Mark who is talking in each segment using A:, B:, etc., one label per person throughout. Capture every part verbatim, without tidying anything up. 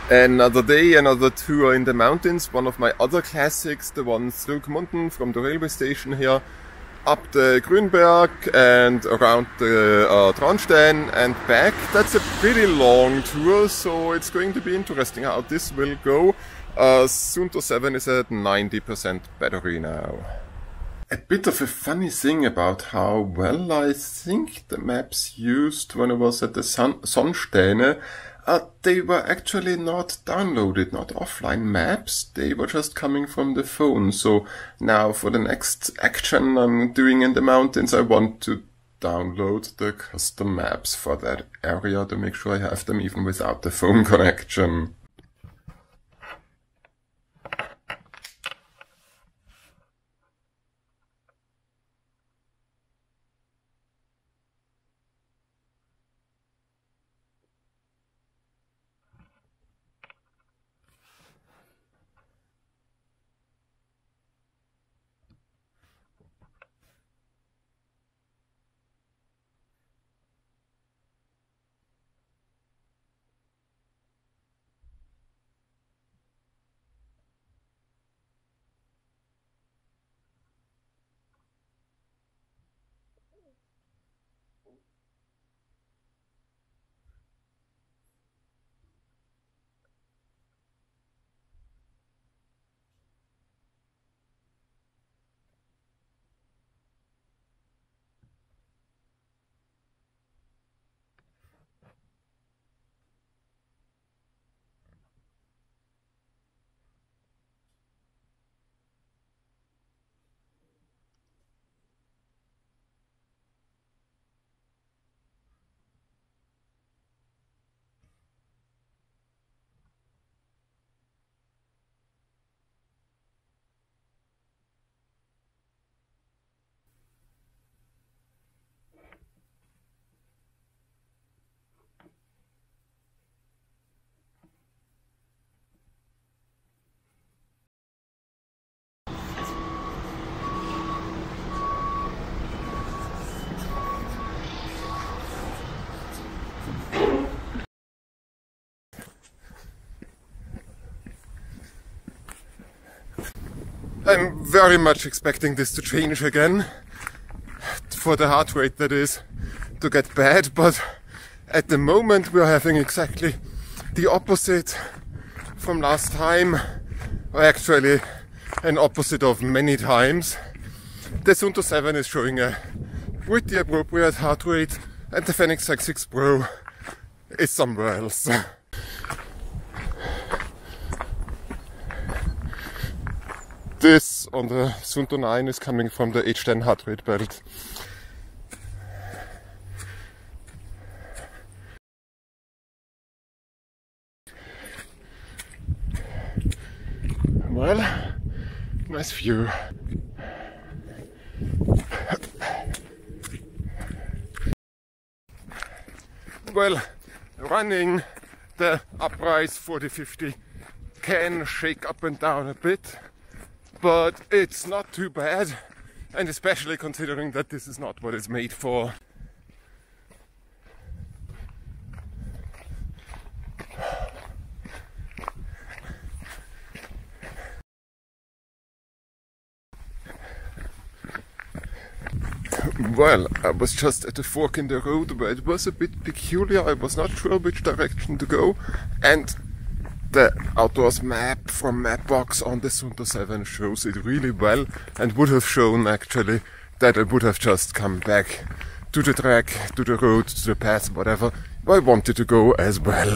A: Another day, another tour in the mountains, one of my other classics, the one through Gmunden from the railway station here, up the Grünberg and around the uh, Traunstein and back. That's a pretty long tour, so it's going to be interesting how this will go. Uh, Suunto seven is at ninety percent battery now. A bit of a funny thing about how well I think the maps used when I was at the Son Sonnsteine. Uh, they were actually not downloaded, not offline maps, they were just coming from the phone. So now for the next action I'm doing in the mountains, I want to download the custom maps for that area to make sure I have them even without the phone connection. I'm very much expecting this to change again, for the heart rate that is, to get bad, but at the moment we are having exactly the opposite from last time, or actually an opposite of many times. The Suunto seven is showing a pretty appropriate heart rate and the Fenix X six Pro is somewhere else. This on the Suunto nine is coming from the H ten heart rate belt. Well, nice view. Well, running the Uprise forty fifty can shake up and down a bit, but it's not too bad, and especially considering that this is not what it's made for. Well, I was just at a fork in the road where it was a bit peculiar. I was not sure which direction to go, and the outdoors map from Mapbox on the Suunto seven shows it really well, and would have shown actually that I would have just come back to the track, to the road, to the path, whatever I wanted to go as well.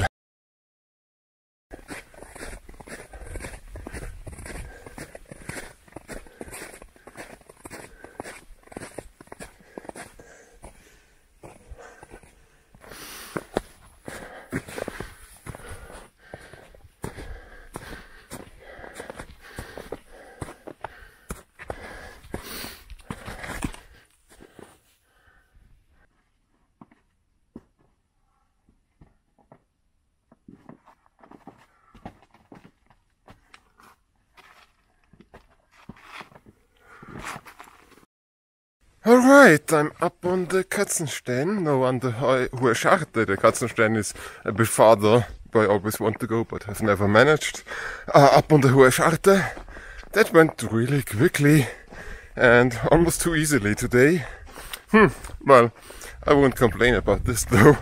A: Alright, I'm up on the Katzenstein, no, on the Hohe Scharte. The Katzenstein is a bit farther where I always want to go but have never managed. Uh, up on the Hohe Scharte. That went really quickly and almost too easily today. Hmm, well, I won't complain about this though.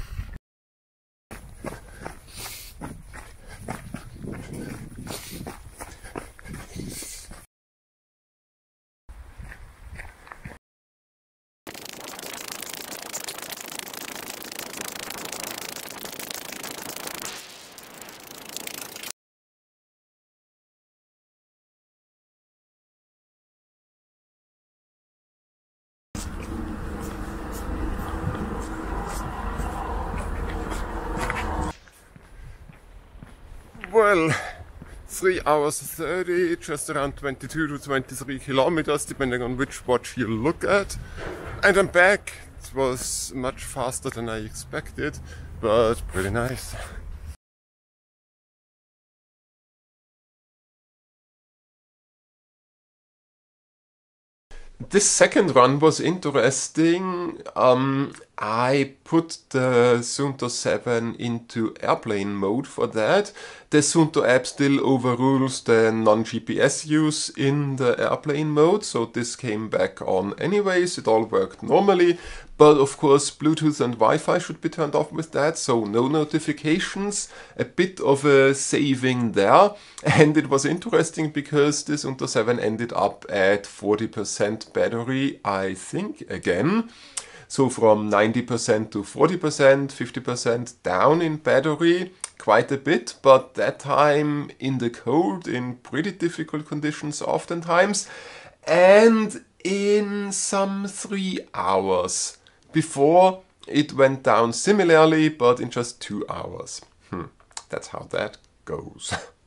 A: Well, three hours thirty, just around twenty-two to twenty-three kilometers, depending on which watch you look at. And I'm back. It was much faster than I expected, but pretty nice. This second run was interesting. Um, I put the Suunto seven into airplane mode for that. The Suunto app still overrules the non-G P S use in the airplane mode, so this came back on anyways. It all worked normally, but of course Bluetooth and Wi-Fi should be turned off with that, so no notifications. A bit of a saving there, and it was interesting because the Suunto seven ended up at forty percent battery, I think, again. So from ninety percent to forty percent, fifty percent down in battery, quite a bit, but that time in the cold, in pretty difficult conditions oftentimes, and in some three hours. Before it went down similarly, but in just two hours. Hmm, that's how that goes.